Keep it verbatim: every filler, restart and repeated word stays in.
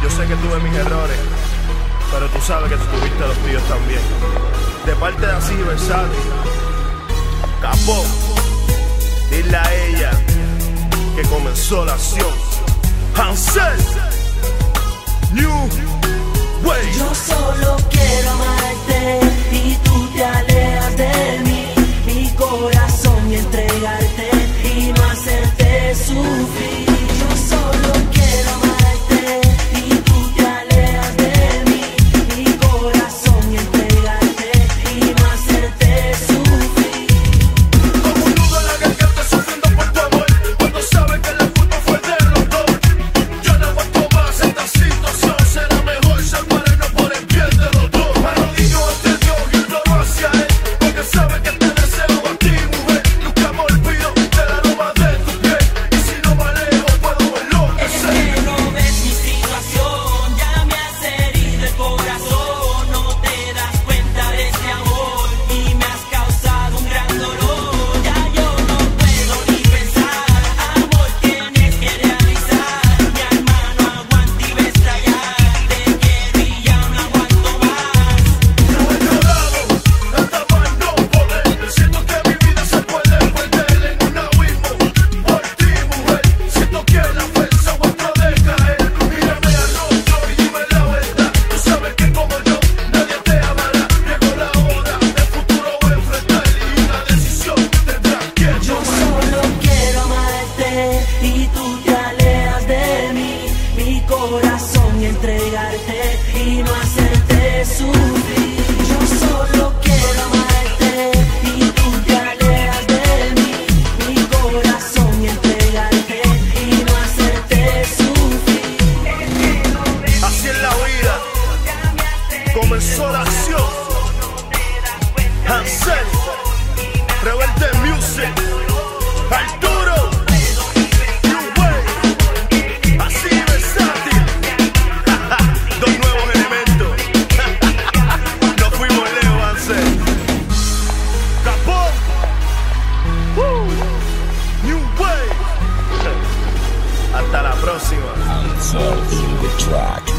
Yo sé que tuve mis errores, pero tú sabes que tú tuviste los tuyos también. De parte de Así Versátil, Capó, dile a ella que comenzó la acción. Hansel, New Way. Yo solo quiero amarte y tú te alejas de mí, mi corazón, y entregarte y no hacerte sufrir. Yo solo quiero amarte y tú te alejas de mí, mi corazón, y entregarte y no hacerte sufrir. Como un nudo en la garganta sufriendo por tu amor, cuando sabes que la culpa fue de los dos. Yo no aguanto más esta situación, será mejor separarnos por el bien de los dos. Me arrodillo ante Dios y imploro hacia Él, porque sabe que te deseo a ti, mujer. Nunca me olvido del aroma de tu piel, y si no me alejo puedo enloquecer. Es que no ves mi situación, ya me has herido el corazón. No te das cuenta de este amor y me has causado un gran dolor. Ya yo no puedo ni pensar, amor tienes que realizar. Mi alma no aguanta y va a estallar, te quiero y ya no aguanto más. No he llorado, hasta más no poder. Siento que mi vida se puede perder en un abismo por ti, mujer. Siento que la fuerza vuelta de caer. Mírame al rostro y dime la verdad. Tú sabes que como yo nadie te amará. Llegó la hora, el futuro voy a enfrentar y una decisión tendrás que Yo tomar. solo quiero amarte y tú te alejas de mí, mi corazón, y entregarte y no hacerte sufrir. Yo solo quiero amarte y tú te alejas de mí, mi corazón, y entregarte y no hacerte sufrir. Así es la vida, comenzó la acción. Hansel, Rebelde Music, Arturo, New Way, Así Versátil. Dos nuevos elementos. Nos fuimos lejos, Hansel. Capó, Woo. New Way. Hasta la próxima. Hansel in the track.